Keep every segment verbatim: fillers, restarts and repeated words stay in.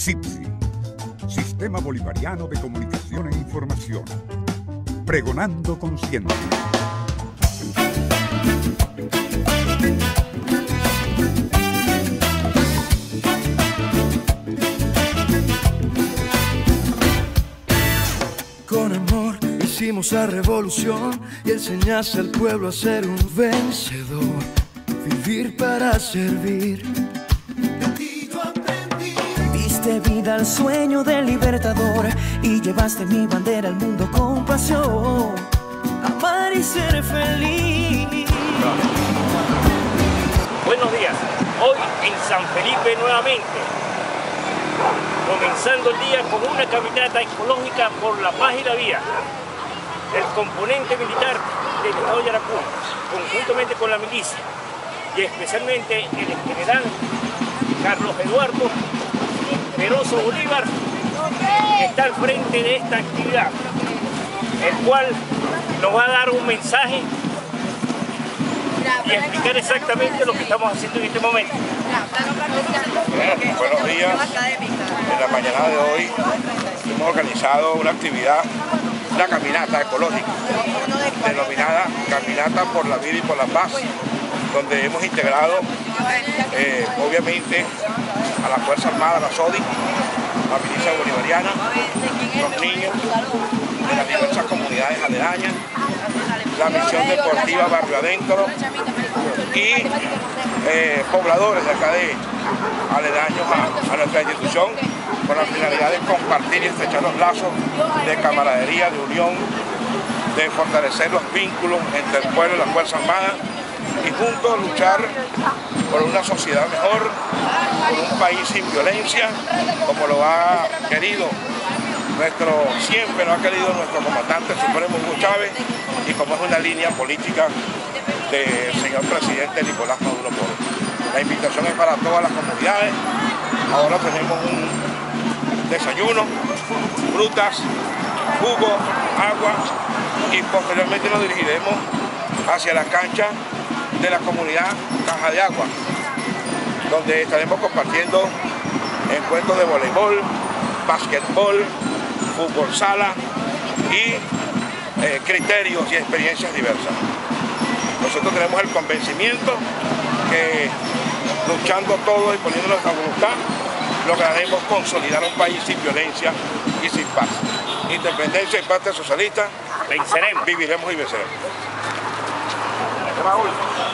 SIPSI, Sistema Bolivariano de Comunicación e Información. Pregonando conciencia. Con amor hicimos la revolución y enseñaste al pueblo a ser un vencedor, vivir para servir. De ti yo aprendí. Diste vida al sueño del libertador y llevaste mi bandera al mundo con pasión, amar y ser feliz. Buenos días, hoy en San Felipe nuevamente, comenzando el día con una caminata ecológica por la paz y la vida. El componente militar del Estado de Yaracuy, conjuntamente con la milicia, y especialmente el general Carlos Eduardo Peroso Bolívar, está al frente de esta actividad, el cual nos va a dar un mensaje y explicar exactamente lo que estamos haciendo en este momento. Bueno, buenos días. En la mañana de hoy hemos organizado una actividad, una caminata ecológica, denominada Caminata por la Vida y por la Paz, donde hemos integrado, eh, obviamente, a la Fuerza Armada, la SODI, la milicia bolivariana, los niños de las diversas comunidades aledañas, la misión deportiva Barrio Adentro y eh, pobladores de acá de aledaños a, a nuestra institución, con la finalidad de compartir y estrechar los lazos de camaradería, de unión, de fortalecer los vínculos entre el pueblo y la Fuerza Armada y juntos luchar por una sociedad mejor, por un país sin violencia, como lo ha querido nuestro, siempre lo ha querido nuestro comandante supremo Hugo Chávez, y como es una línea política del señor presidente Nicolás Maduro Moro. La invitación es para todas las comunidades. Ahora tenemos un desayuno, frutas, jugo, agua, y posteriormente nos dirigiremos hacia la cancha de la comunidad Caja de Agua, donde estaremos compartiendo encuentros de voleibol, básquetbol, fútbol sala y eh, criterios y experiencias diversas. Nosotros tenemos el convencimiento que luchando todos y poniendo nuestra voluntad lograremos consolidar un país sin violencia y sin paz. Independencia y patria socialista, venceremos, viviremos y venceremos. Raúl.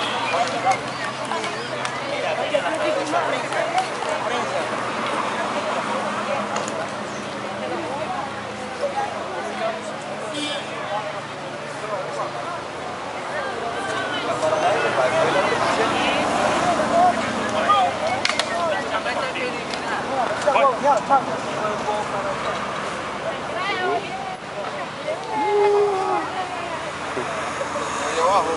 Ahí abajo.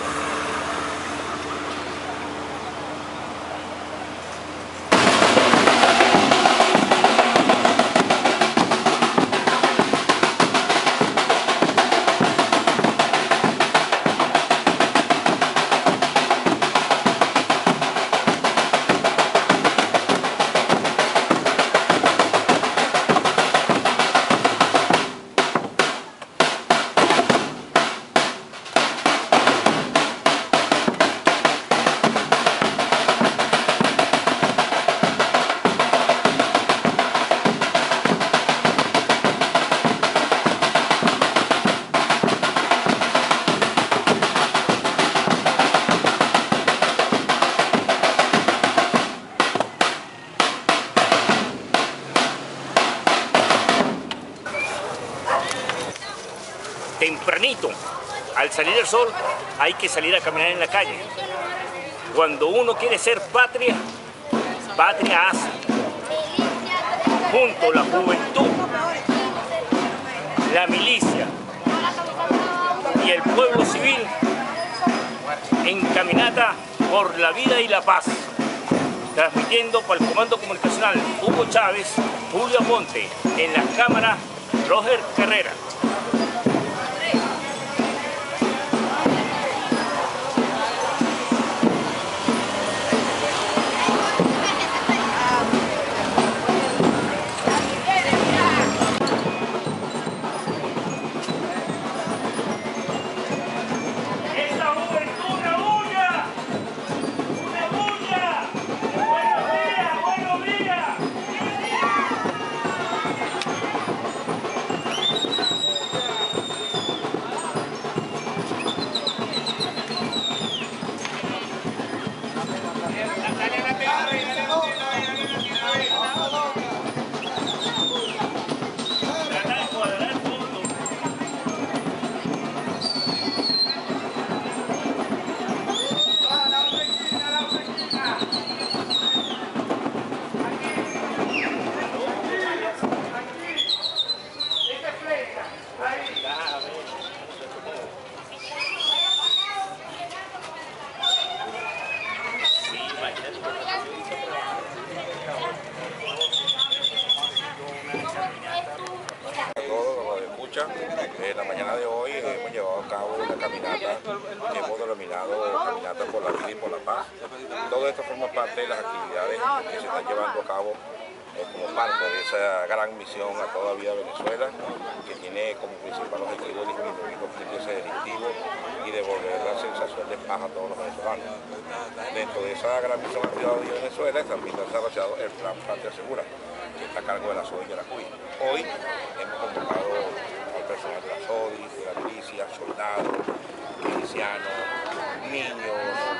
Tempranito, al salir el sol, hay que salir a caminar en la calle. Cuando uno quiere ser patria, patria hace. Junto la juventud, la milicia y el pueblo civil en caminata por la vida y la paz. Transmitiendo para el Comando Comunicacional Hugo Chávez, Julio Monte, en las cámaras Roger Carrera. En la mañana de hoy hemos llevado a cabo una caminata que hemos denominado Caminata por la Vida y por la Paz. Todo esto forma parte de las actividades que se están llevando a cabo eh, como parte de esa gran misión A Toda Vida Venezuela, que tiene como principal objetivo disminuir los índices delictivos y devolver la sensación de paz a todos los venezolanos. Dentro de esa gran misión A Toda Vida Venezuela también se ha desarrollado el Plan Patria Segura, que está a cargo de la S O D I Yaracuy. Hoy hemos convocado al personal de la S O D I, de la milicia, soldados, milicianos, niños,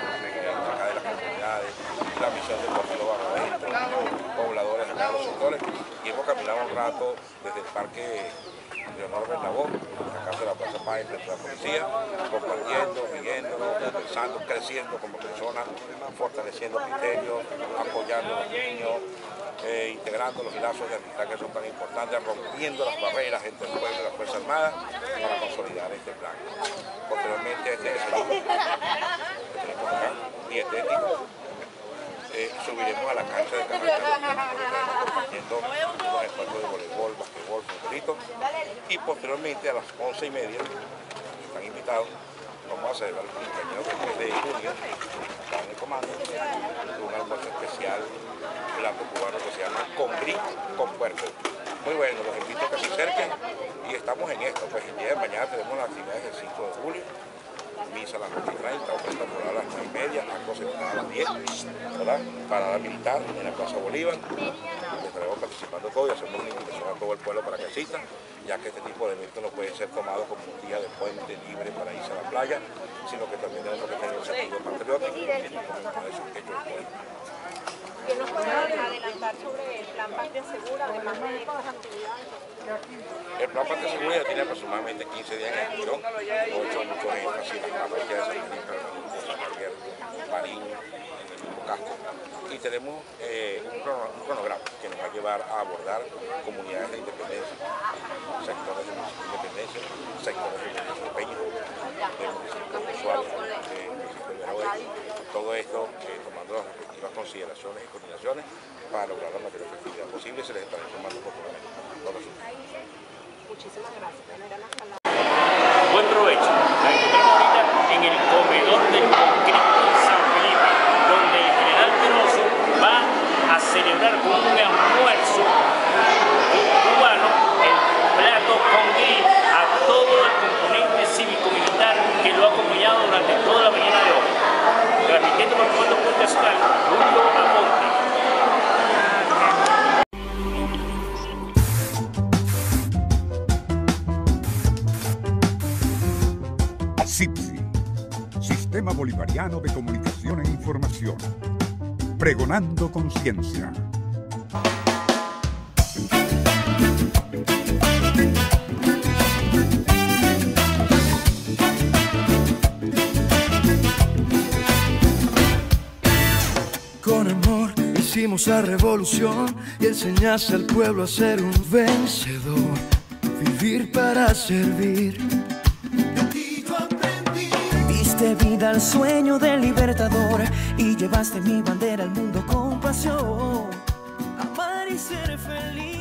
acá de las comunidades, la misión del Partido Bajo Adentro, pobladores acá de los sectores, y hemos caminado un rato desde el Parque Leonor Bernabó, acá de la Plaza Paz, frente a la policía, compartiendo, riéndonos, pensando, creciendo como personas, fortaleciendo criterios, apoyando a los niños, eh, integrando los lazos de amistad que son tan importantes, rompiendo las barreras entre el pueblo y las Fuerzas Armadas para consolidar este plan. Posteriormente a este desayuno que tenemos acá, dietético, eh, subiremos a la cancha de Caracas, compartiendo unos espacios de voleibol, basquetbol, futbolito, y posteriormente a las once y media, están invitados, vamos a celebrar el cumpleaños del mes de junio, acá en el comando, un almuerzo especial, plato cubano que se llama Con Gris, con Puerco. Muy bueno, los invito a que se acerquen y estamos en esto, pues el día de mañana tenemos la actividad del cinco de julio, misa a las ocho y treinta, ofrenda floral a las nueve y media, acto central a las diez, ¿verdad? Parada militar en la Plaza Bolívar, donde estaremos participando todos y hacemos una invitación a todo el pueblo para que asistan, ya que este tipo de eventos no pueden ser tomados como un día de puente libre para irse a la playa, sino que también tenemos que tener un sentido patriótico y como esos hechos históricos. ¿Qué nos puede adelantar sobre el Plan Patria Segura, además de estas actividades? El Plan Patria Segura ya tiene aproximadamente quince días en acción, ocho mucho énfasis en la parroquia de San Felipe, San Javier, Marín, en el mismo Castro. Y tenemos eh, un, crono, un cronograma que nos va a llevar a abordar comunidades de independencia, sectores de independencia, sectores de desempeño, de municipios visuales, de municipios de Javier. Todo esto eh, tomando las respectivas consideraciones y coordinaciones para lograr la mayor efectividad posible y se les estará informando oportunamente los resultados. Muchísimas gracias. Buen provecho. La encontramos ahorita en el comedor del Concristo de San Felipe, donde el general Penoso va a celebrar con un almuerzo cubano el plato con gris a todo el componente cívico-militar que lo ha acompañado durante toda la mañana de hoy. Transmitiendo por Puerto Nacional, Julio Aponte. SIPSI, Sistema Bolivariano de Comunicación e Información. Pregonando conciencia. Con amor hicimos la revolución y enseñaste al pueblo a ser un vencedor, vivir para servir. Diste vida al sueño del libertador y llevaste mi bandera al mundo con pasión. Amar y ser feliz.